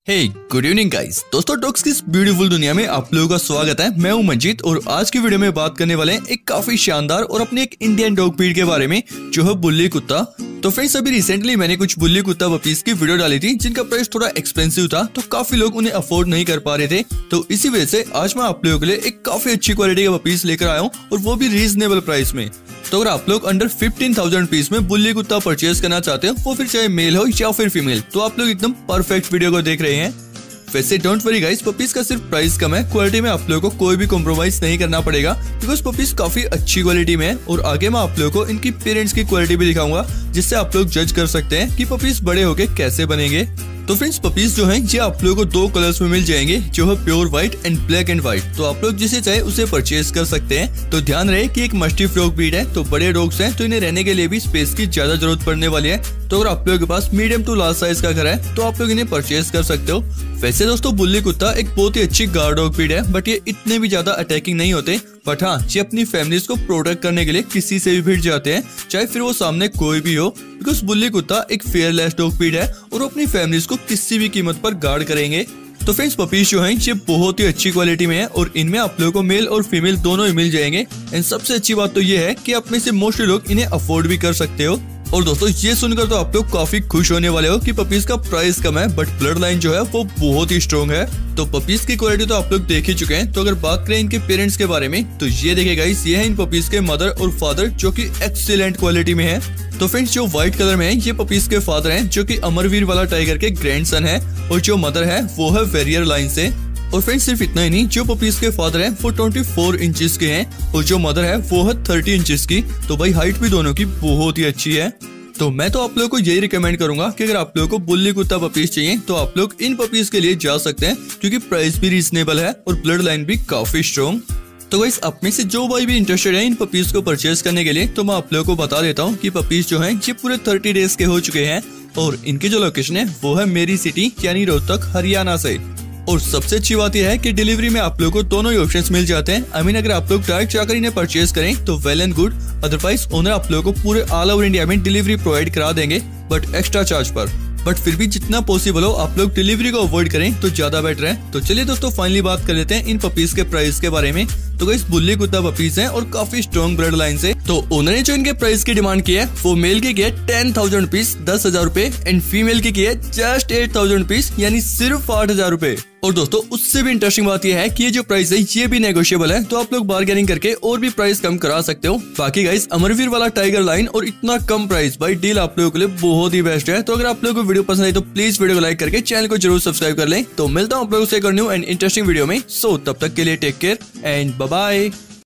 हे good evening guys. दोस्तों dogs की इस ब्यूटीफुल दुनिया में आप लोगों का स्वागत है। मैं हूं मंजीत और आज की वीडियो में बात करने वाले हैं एक काफी शानदार और अपने एक इंडियन डॉग ब्रीड के बारे में जो है बुल्ली कुत्ता। तो फ्रेंड्स अभी रिसेंटली मैंने कुछ बुल्ली कुत्ता पपीज की वीडियो डाली थी जिनका प्राइस थोड़ा एक्सपेंसिव था, तो काफी लोग उन्हें अफोर्ड नहीं कर पा रहे थे। तो इसी वजह से आज मैं आप लोगों के लिए एक काफी अच्छी क्वालिटी के पपीज लेकर आया हूँ और वो भी रीजनेबल प्राइस में। तो अगर आप लोग अंडर 15,000 रुपीज में बुल्ली कुत्ता परचेज करना चाहते हो, वो फिर चाहे मेल हो या फिर फीमेल, तो आप लोग एकदम परफेक्ट वीडियो को देख रहे हैं। वैसे डोंट वरी गाइस, पपीज का सिर्फ प्राइस कम है, क्वालिटी में आप लोगों को कोई भी कॉम्प्रोमाइज नहीं करना पड़ेगा बिकॉज पपीज काफी अच्छी क्वालिटी में है। और आगे मैं आप लोगों को इनकी पेरेंट्स की क्वालिटी भी दिखाऊंगा जिससे आप लोग जज कर सकते हैं कि पपीज बड़े होके कैसे बनेंगे। तो फ्रेंड्स पपीज जो हैं ये आप लोगों को दो कलर्स में मिल जाएंगे जो है pure white and black and white. तो आप लोग जिसे चाहे उसे परचेज कर सकते हैं। तो ध्यान रहे कि एक मस्टिफ डॉग ब्रीड है, तो बड़े डॉग्स हैं तो इन्हें रहने के लिए भी स्पेस की ज्यादा जरूरत पड़ने वाली है। तो अगर आप लोगों के पास मीडियम टू लार्ज साइज का घर है तो आप लोग इन्हें परचेज कर सकते हो। वैसे दोस्तों बुल्ली कुत्ता एक बहुत ही अच्छी गार्ड डॉग ब्रीड है, बट ये इतने भी ज्यादा अटैकिंग नहीं होते। बट हाँ, ये अपनी फैमिलीज को प्रोटेक्ट करने के लिए किसी से भी भिड़ जाते हैं, चाहे फिर वो सामने कोई भी हो, बिकॉज बुल्ली कुत्ता एक फेयरलेस डॉग ब्रीड है और अपनी फैमिलीज को किसी भी कीमत पर गार्ड करेंगे। तो फ्रेंड्स पपीज जो हैं ये बहुत ही अच्छी क्वालिटी में है और इनमें आप लोगों को मेल और फीमेल दोनों ही मिल जाएंगे। एंड सबसे अच्छी बात तो ये है कि आप में से मोस्टली लोग इन्हें अफोर्ड भी कर सकते हो। और दोस्तों ये सुनकर तो आप लोग काफी खुश होने वाले हो कि पपीज का प्राइस कम है बट ब्लड लाइन जो है वो बहुत ही स्ट्रॉन्ग है। तो पपीज की क्वालिटी तो आप लोग देख ही चुके हैं। तो अगर बात करें इनके पेरेंट्स के बारे में तो ये देखिए गाइस, ये है इन पपीज के मदर और फादर जो कि एक्सीलेंट क्वालिटी में है। तो फ्रेंड्स जो व्हाइट कलर में है ये पपीज के फादर हैं जो कि अमरवीर वाला टाइगर के ग्रैंडसन है और जो मदर है वो है वेरियर लाइन से। और फ्रेंड्स सिर्फ इतना ही नहीं, जो पपीज के फादर हैं वो 24 इंचेस के हैं और जो मदर है वो है 30 इंचेस की। तो भाई हाइट भी दोनों की बहुत ही अच्छी है। तो मैं तो आप लोगों को यही रिकमेंड करूंगा कि अगर आप लोगों को बुल्ली कुत्ता पपीज चाहिए तो आप लोग इन पपीज के लिए जा सकते हैं क्योंकि प्राइस भी रीजनेबल है और ब्लड लाइन भी काफी स्ट्रॉन्ग। तो गाइस आप में से जो भाई भी इंटरेस्टेड है इन पपीज को परचेज करने के लिए, तो मैं आप लोगों को बता देता हूँ कि पपीज जो हैं ये पूरे 30 डेज के हो चुके हैं और इनकी जो लोकेशन है वो है मेरी सिटी यानी रोहतक हरियाणा से। और सबसे अच्छी बात यह है कि डिलीवरी में आप लोगों को दोनों ही ऑप्शंस मिल जाते हैं। आई मीन अगर आप लोग डायरेक्ट जाकर इन्हें परचेज करें तो well and good, otherwise owner आप लोगों को पूरे ऑल ओवर इंडिया में डिलीवरी प्रोवाइड करा देंगे बट एक्स्ट्रा चार्ज पर। बट फिर भी जितना पॉसिबल हो आप लोग डिलीवरी को अवॉइड करें तो ज्यादा बेटर है। तो चलिए दोस्तों फाइनली बात कर लेते हैं इन पपीज के प्राइस के बारे में। तो गाइस बुल्ली कुत्ता पपीज हैं और काफी स्ट्रॉन्ग ब्लड लाइन से। तो ओनर ने जो इनके प्राइस की डिमांड की है वो मेल की है 10,000 रुपीज 10,000 रुपए एंड फीमेल की है जस्ट 8,000 रुपीज यानी सिर्फ 8,000 रुपए। और दोस्तों उससे भी इंटरेस्टिंग बात यह है कि ये जो प्राइस है ये भी नेगोशिएबल है, तो आप लोग बार्गेनिंग करके और भी प्राइस कम करा सकते हो। बाकी गाइस अमरवीर वाला टाइगर लाइन और इतना कम प्राइस, भाई डील आप लोगों के लिए बहुत ही बेस्ट है। तो अगर आप लोगों को वीडियो पसंद आई तो प्लीज वीडियो को लाइक करके चैनल को जरूर सब्सक्राइब कर लें। तो मिलता हूँ आप लोगों से एक न्यू एंड इंटरेस्टिंग वीडियो में। सो तब तक के लिए take care and bye bye.